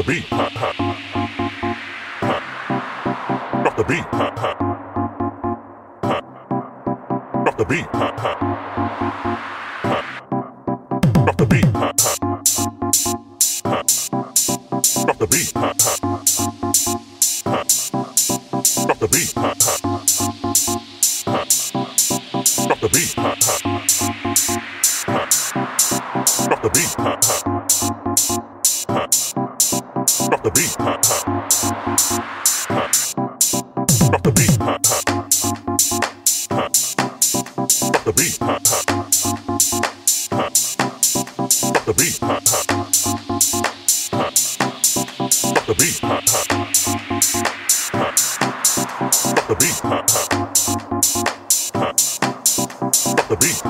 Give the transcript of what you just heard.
the beat. Drop the beat. Drop the beat. Drop the beat. Drop the beat. Drop the beat. Drop the beat. Drop the beat. Drop the beat. Drop the beat. Drop the beat. Drop the beat. Drop the beat. Drop the beat. Drop the beat. Drop the beat.